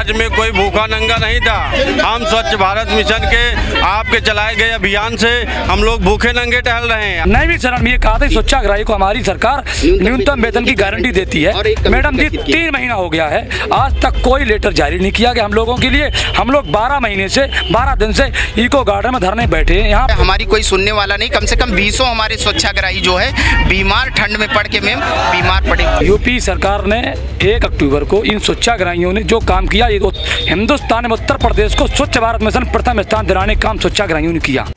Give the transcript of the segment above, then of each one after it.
राज्य में कोई भूखा नंगा नहीं था। हम स्वच्छ भारत मिशन के आपके चलाए गए अभियान से हम लोग भूखे नंगे टहल रहे हैं। नवीं चरण में ये कहा था स्वच्छाग्रही को हमारी सरकार न्यूनतम वेतन की गारंटी देती है। मैडम जी 3 महीना हो गया है, आज तक कोई लेटर जारी नहीं किया गया हम लोगों के लिए। हम लोग 12 दिन से इको गार्डन में धरने बैठे हैं। यहाँ हमारी कोई सुनने वाला नहीं। कम से कम 20 हमारे स्वच्छाग्रही जो है बीमार, ठंड में पड़ के मैम बीमार पड़े। यूपी सरकार ने 1 अक्टूबर को इन स्वच्छाग्रहियों ने जो काम किया, ये हिंदुस्तान में उत्तर प्रदेश को स्वच्छ भारत मिशन प्रथम स्थान दिलाने का काम स्वच्छाग्रहियों ने किया।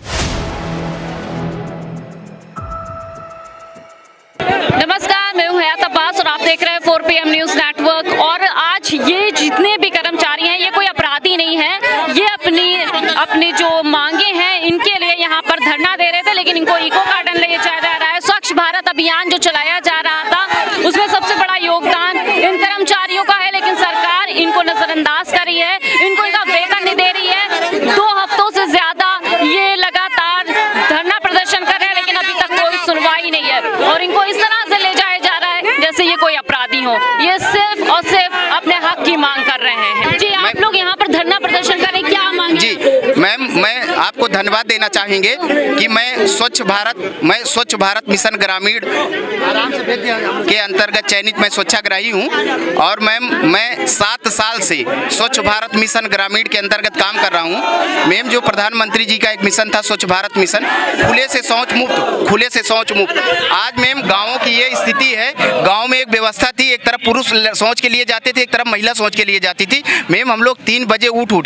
नमस्कार, मैं हूं हयात अब्बास और आप देख रहे हैं 4 PM न्यूज़ नेटवर्क। और आज ये जितने भी कर्मचारी हैं, ये कोई अपराधी नहीं है। ये अपनी जो मांगे हैं इनके लिए यहाँ पर धरना दे रहे थे, लेकिन इनको इको गार्डन ले जाया जा रहा है। स्वच्छ भारत अभियान जो चलाया जा रहा था, उसमें सबसे बड़ा योगदान इन कर्मचारियों का है, लेकिन सरकार इनको नजरअंदाज कर रही है, इनको इनका वेतन नहीं दे रही है। 2 हफ्तों से ज्यादा ये लगातार धरना प्रदर्शन कर रहे हैं, लेकिन अभी तक कोई सुनवाई नहीं है और इनको इस तरह से ले जाया जा रहा है जैसे ये कोई अपराधी हो। ये सिर्फ और सिर्फ अपने हक की मांग कर रहे हैं। जी, आप लोग यहाँ पर धरना प्रदर्शन कर रहे हैं, क्या मांग? जी मैम, मैं आपको धन्यवाद देना चाहेंगे कि मैं स्वच्छ भारत मिशन ग्रामीण के अंतर्गत चयनित मैं स्वच्छाग्रही हूँ। और मैम मैं 7 साल से स्वच्छ भारत मिशन ग्रामीण के अंतर्गत काम कर रहा हूँ। मैम जो प्रधानमंत्री जी का एक मिशन था स्वच्छ भारत मिशन, खुले से शौच मुक्त। आज मैम गाँवों की ये स्थिति है, गाँव में एक व्यवस्था थी, एक तरफ पुरुष शौच के लिए जाते थे, एक तरफ महिला शौच के लिए जाती थी। मैम हम लोग 3 बजे उठ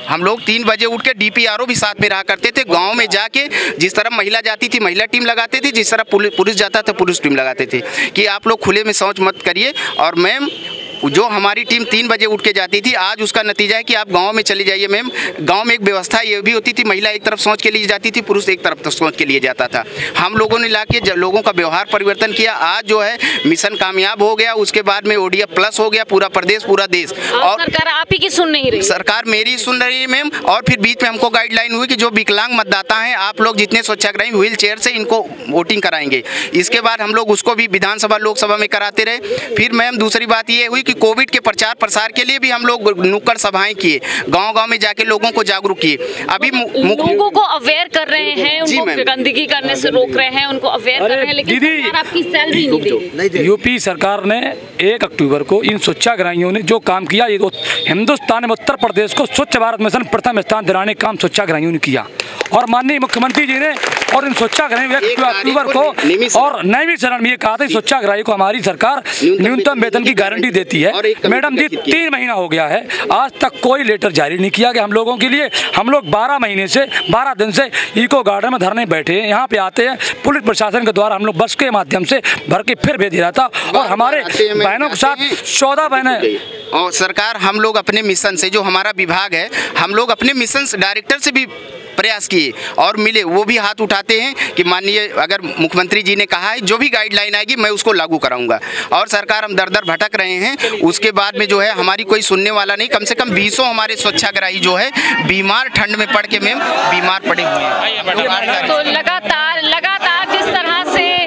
के DPRO भी साथ में रहा करते थे। गांव में जाके जिस तरह महिला जाती थी महिला टीम लगाते थे, जिस तरह पुरुष जाता था पुरुष टीम लगाते थे कि आप लोग खुले में शौच मत करिए। और मैम जो हमारी टीम 3 बजे उठ के जाती थी, आज उसका नतीजा है कि आप गांव में चली जाइए। मैम गांव में एक व्यवस्था ये भी होती थी, महिला एक तरफ शौच के लिए जाती थी, पुरुष एक तरफ शौच के लिए जाता था। हम लोगों ने लाके लोगों का व्यवहार परिवर्तन किया। आज जो है मिशन कामयाब हो गया। उसके बाद में ODF प्लस हो गया, पूरा प्रदेश पूरा देश। और सरकार आप ही की सुन नहीं रही? सरकार मेरी सुन रही है मैम। और फिर बीच में हमको गाइडलाइन हुई कि जो विकलांग मतदाता हैं, आप लोग जितने स्वच्छाग्रही व्हील चेयर से इनको वोटिंग कराएंगे। इसके बाद हम लोग उसको भी विधानसभा लोकसभा में कराते रहे। फिर मैम दूसरी बात ये हुई कि कोविड के प्रचार प्रसार के लिए भी हम लोग नुक्कड़ सभाएं किए, गांव-गांव में जाके लोगों को जागरूक किए। अभी लोगों को अवेयर कर रहे हैं, उनको गंदगी करने से रोक रहे हैं, उनको अवेयर कर रहे हैं, लेकिन सरकार आपकी सैलरी नहीं दे रही। यूपी सरकार ने 1 अक्टूबर को इन स्वच्छाग्रहियों ने जो काम किया, ये हिंदुस्तान में उत्तर प्रदेश को स्वच्छ भारत मिशन प्रथम स्थान दिलाने का काम स्वच्छाग्रहियों ने किया। और माननीय मुख्यमंत्री जी ने और इन स्वच्छाग्रहियों 1 अक्टूबर को और नवीं चरण में ये कहा था स्वच्छाग्रही को हमारी सरकार न्यूनतम वेतन की गारंटी देती है। मैडम जी 3 महीना हो गया है, आज तक कोई लेटर जारी नहीं किया गया हम लोगों के लिए। हम लोग 12 दिन से इको गार्डन में धरने बैठे हैं। यहाँ पे आते हैं, पुलिस प्रशासन के द्वारा हम लोग बस के माध्यम से भर के फिर भेज दिया था। और हमारे बहनों के साथ 14 बहनें। और सरकार हम लोग अपने मिशन से, जो हमारा विभाग है, हम लोग अपने मिशन डायरेक्टर से भी प्रयास किए और मिले, वो भी हाथ उठाते हैं कि माननीय अगर मुख्यमंत्री जी ने कहा है जो भी गाइडलाइन आएगी मैं उसको लागू कराऊंगा। और सरकार हम दर भटक रहे हैं। उसके बाद में जो है हमारी कोई सुनने वाला नहीं। कम से कम 20 हमारे स्वच्छाग्रही जो है बीमार, ठंड में पड़ के मैम बीमार पड़े हुए हैं। तो लगातार जिस तरह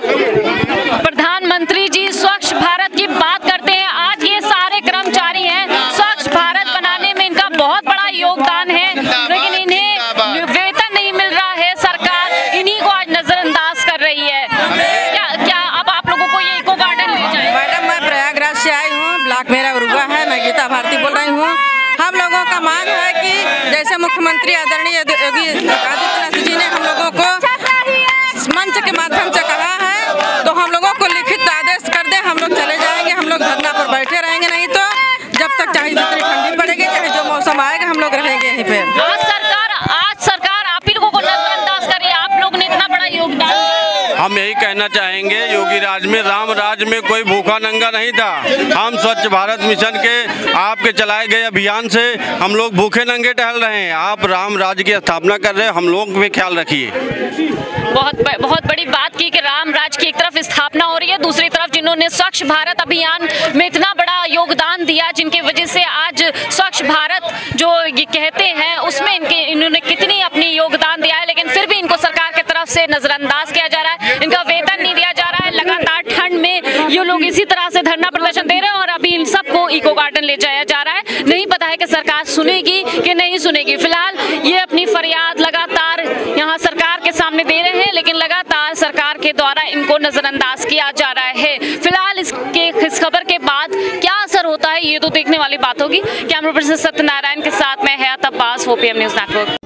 से प्रधानमंत्री जी स्वच्छ भारत की बात करते हैं, आज ये सारे कर्मचारी हैं, स्वच्छ भारत बनाने में इनका बहुत बड़ा योगदान है, लेकिन इन्हें वेतन नहीं मिल रहा है। सरकार इन्हीं को आज नजरअंदाज कर रही है। क्या अब आप लोगों को ये इको गार्डन ले जाए? मैडम मैं प्रयागराज से आई हूँ, ब्लॉक मेरा उरुआ है, मैं गीता भारती बोल रही हूँ। हम लोगों का मांग है कि जैसे मुख्यमंत्री आदरणीय योगी आदित्यनाथ जी ने हम लोगों को मंच के माध्यम से कहा है, तो हम लोगों को लिखित आदेश कर दे, हम लोग चले जाएंगे। हम लोग धरना पर बैठे रहेंगे, नहीं तो जब तक चाहे जितनी ठंडी पड़ेगी, चाहे जो मौसम आएगा, हम लोग रहेंगे यहीं पे। आज सरकार आप ही लोगों को नजरअंदाज कर रही है। आप लोग ने इतना बड़ा योगदान। हम यही कहना चाहेंगे, योगी राज में, राम राज में कोई भूखा नंगा नहीं था। हम स्वच्छ भारत मिशन के आपके चलाए गए अभियान से हम लोग भूखे नंगे टहल रहे हैं। आप राम राज की स्थापना कर रहे हैं, हम लोग पे ख्याल रखिए। बहुत बड़ी बात की कि राम राज की एक तरफ स्थापना हो रही है, दूसरी तरफ जिन्होंने स्वच्छ भारत अभियान में इतना बड़ा योगदान दिया, जिनकी वजह से आज स्वच्छ भारत जो ये कहते हैं उसमें इन्होंने कितनी अपनी योगदान दिया है, लेकिन फिर भी इनको सरकार की तरफ से नजरअंदाज किया जा रहा है। इनका वेतन नहीं दिया जा रहा है। लगातार ठंड में ये लोग इसी तरह से धरना प्रदर्शन दे रहे हैं और अभी इन सबको इको गार्डन ले जाया जा रहा है। नहीं पता है कि सरकार सुनेगी कि नहीं सुनेगी। फिलहाल ये अपनी फरियाद लगातार यहाँ सरकार के सामने दे रहे हैं, लेकिन लगातार सरकार के द्वारा इनको नजरअंदाज किया जा रहा है। फिलहाल इस खबर के बाद क्या असर होता है ये तो देखने वाली बात होगी। कैमरा पर्सन सत्यनारायण के साथ मैं हयात अब्बास, 4PM न्यूज़ नेटवर्क।